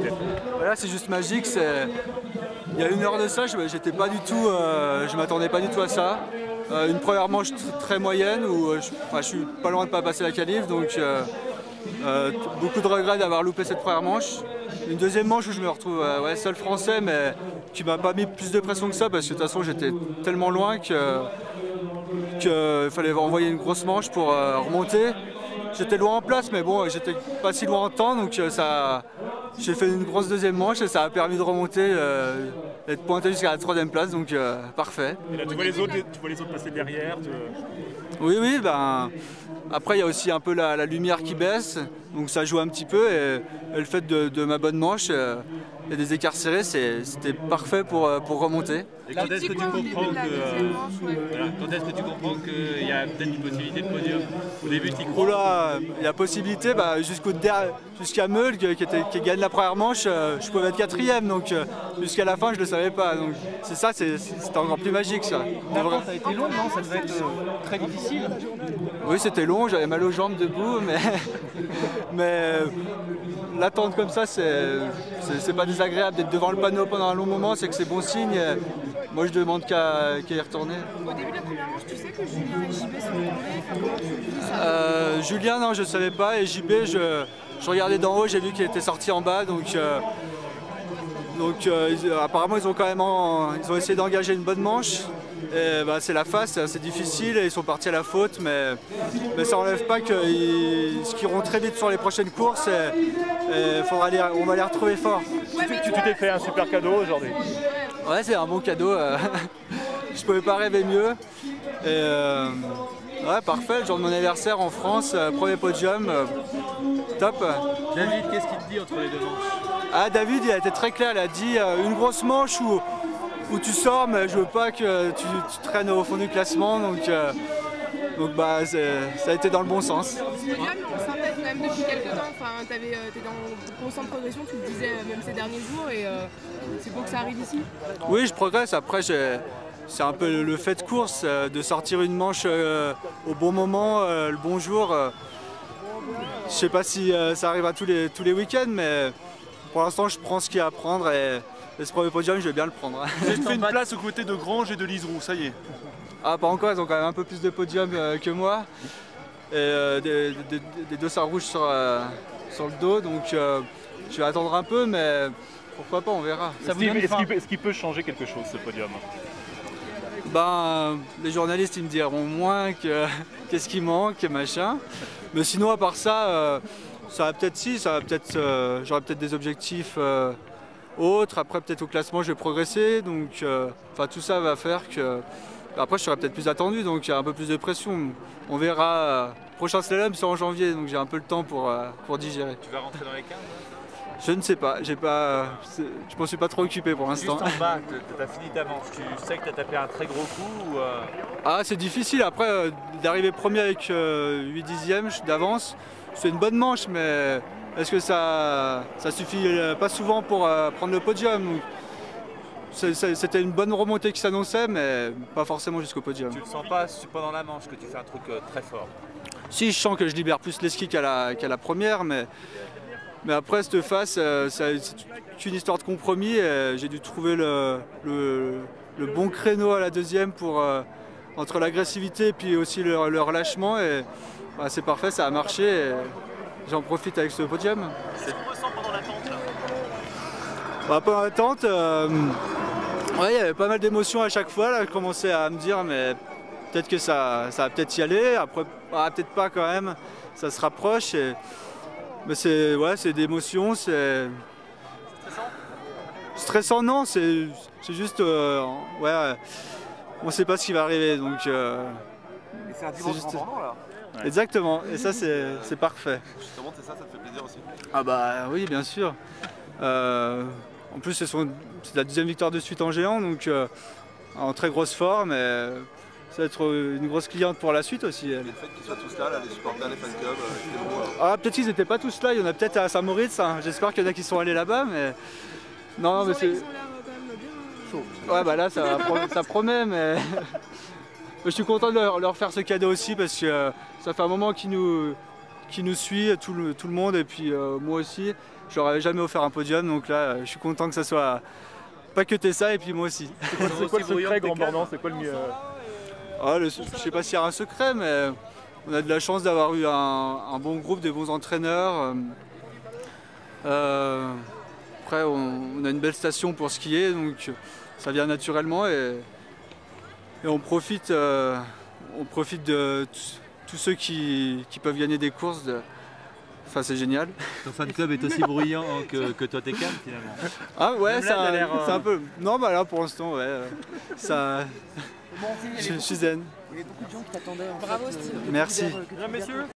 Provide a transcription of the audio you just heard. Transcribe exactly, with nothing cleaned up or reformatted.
peut-être. Là c'est juste magique, il y a une heure de ça, j'étais pas du tout, euh, je m'attendais pas du tout à ça. Euh, une première manche très moyenne où euh, je, enfin, je suis pas loin de pas passer la qualif, donc euh, euh, beaucoup de regrets d'avoir loupé cette première manche. Une deuxième manche où je me retrouve euh, ouais, seul français, mais qui m'a pas mis plus de pression que ça parce que de toute façon j'étais tellement loin que qu'il fallait envoyer une grosse manche pour euh, remonter. J'étais loin en place, mais bon, j'étais pas si loin en temps, donc euh, ça, j'ai fait une grosse deuxième manche et ça a permis de remonter, euh, d'être pointé jusqu'à la troisième place, donc euh, parfait. Et là, tu vois les autres, tu vois les autres passer derrière. Tu... Oui, oui, ben après il y a aussi un peu la, la lumière qui baisse, donc ça joue un petit peu et, et le fait de, de ma bonne manche euh, et des écarts serrés, c'était parfait pour, pour remonter. Et quand est-ce que tu comprends que euh, voilà, quand est-ce que tu comprends qu'il y a peut-être une possibilité de podium? Au début, tu y crois? Oh là, il y a possibilité, bah, jusqu'au jusqu'à Meul qui, était, qui gagne la première manche, euh, je pouvais être quatrième, donc euh, jusqu'à la fin je le savais pas. Donc c'est ça, c'était encore plus magique ça. Ça a été long, non? Ça devait être euh, très difficile. Oui, c'était long, j'avais mal aux jambes debout, mais, mais euh, l'attente comme ça, c'est pas désagréable d'être devant le panneau pendant un long moment, c'est que c'est bon signe. Et moi je demande qu'à qu y retourner. Au début de la première manche, tu sais que Julien et J B sont tombés, enfin, comment tu vis ça? euh, Julien, non, je ne savais pas, et J B, je, je regardais d'en haut, j'ai vu qu'il était sorti en bas, donc, euh, donc euh, ils, apparemment ils ont quand même en, ils ont essayé d'engager une bonne manche. Bah, c'est la face, c'est difficile et ils sont partis à la faute, mais, mais ça n'enlève pas qu'ils iront très vite sur les prochaines courses et, et faudra les, on va les retrouver forts. Ouais, tu t'es fait un super cadeau aujourd'hui. Ouais, c'est un bon cadeau, euh, je pouvais pas rêver mieux. Et, euh, ouais, parfait, le jour de mon anniversaire en France, euh, premier podium, euh, top. David, qu'est-ce qu'il te dit entre les deux manches? Ah, David, il a été très clair, il a dit euh, une grosse manche où où tu sors, mais je veux pas que tu, tu traînes au fond du classement, donc, euh, donc bah, ça a été dans le bon sens. Ce podium, on s'intègre quand même depuis quelques temps, enfin, tu es dans constante progression, tu le disais même ces derniers jours, et euh, c'est beau que ça arrive ici. Oui, je progresse, après c'est un peu le fait de course, euh, de sortir une manche euh, au bon moment, euh, le bon jour. Euh, je sais pas si euh, ça arrivera tous les, tous les week-ends, mais pour l'instant je prends ce qu'il y a à prendre. Et, Et ce premier podium, je vais bien le prendre. J'ai fait une place aux côtés de Grange et de Liseroux, ça y est. Ah, pas encore, ils ont quand même un peu plus de podiums euh, que moi. Et euh, des, des, des dossards rouges sur, euh, sur le dos, donc euh, je vais attendre un peu, mais pourquoi pas, on verra. Est-ce qu'il est qu qu peut changer quelque chose, ce podium? Ben, les journalistes, ils me diront moins que qu'est-ce qui manque, machin. Mais sinon, à part ça, euh, ça va peut-être si, ça va peut-être, euh, j'aurai peut-être des objectifs. Euh, autre, après peut-être au classement je vais progresser, donc euh, enfin tout ça va faire que après je serai peut-être plus attendu, donc il y a un peu plus de pression, on verra. Euh, prochain slalom c'est en janvier, donc j'ai un peu le temps pour, euh, pour digérer. Tu vas rentrer dans les quinze? Je ne sais pas, j'ai pas, je m'en suis pas trop occupé pour l'instant. Juste en bas, tu as fini ta manche, tu sais que tu as tapé un très gros coup ou euh... Ah, c'est difficile, après euh, d'arriver premier avec euh, huit dixièmes d'avance, c'est une bonne manche, mais est-ce que ça, ça suffit pas souvent pour euh, prendre le podium? C'était une bonne remontée qui s'annonçait, mais pas forcément jusqu'au podium. Tu le sens pas pendant la manche que tu fais un truc euh, très fort? Si, je sens que je libère plus les skis qu'à la, qu'à la première, mais, mais après cette face, euh, c'est une histoire de compromis. J'ai dû trouver le, le, le bon créneau à la deuxième pour, euh, entre l'agressivité et puis aussi le, le relâchement. Et bah, c'est parfait, ça a marché. J'en profite avec ce podium. Qu'est-ce qu'on ressent pendant l'attente là? Bah, pendant l'attente, euh, ouais, il y avait pas mal d'émotions à chaque fois. Là, je commençais à me dire, mais peut-être que ça, ça va peut-être y aller. Après, ah, peut-être pas quand même. Ça se rapproche. Et, mais c'est ouais, c'est d'émotions. C'est stressant. Stressant, non. C'est juste, euh, ouais, on ne sait pas ce qui va arriver, donc. Euh, Et c'est un dimanche juste... grand là. Ouais. Exactement, et ça c'est parfait. Justement, c'est ça, ça te fait plaisir aussi? Ah bah oui, bien sûr. Euh, en plus, c'est la deuxième victoire de suite en géant, donc euh, en très grosse forme. Et ça va être une grosse cliente pour la suite aussi. Elle. Et le fait qu'ils soient tous là, là, les supporters, les fan clubs, euh, bon, ah, peut-être qu'ils n'étaient pas tous là, il y en a peut-être à Saint-Moritz. Hein. J'espère qu'il y en a qui sont allés là-bas, mais. Non, ils mais c'est. Ils ont l'air quand même bien chaud. Ouais, bah là, ça, ça promet, mais. Je suis content de leur, leur faire ce cadeau aussi parce que euh, ça fait un moment qu'ils nous, qu'ils nous suit, tout le, tout le monde, et puis euh, moi aussi. Je je leur avais jamais offert un podium, donc là euh, je suis content que ça soit pas que Tessa et puis moi aussi. C'est quoi, c'est quoi le secret Grand Bornand? C'est quoi le mieux? Ah, le, je sais pas s'il y a un secret, mais on a de la chance d'avoir eu un, un bon groupe, des bons entraîneurs. Euh, après, on, on a une belle station pour skier, donc ça vient naturellement et, et on profite, euh, on profite de tous ceux qui, qui peuvent gagner des courses. De, enfin, c'est génial. Ton fan club est aussi bruyant que, que toi t'es calme finalement. Ah ouais, c'est un, euh... un peu. Non, bah là pour l'instant, ouais, ça. Je, je suis zen. Il y avait beaucoup de gens qui t'attendaient. Bravo Steve. Merci. Bien messieurs.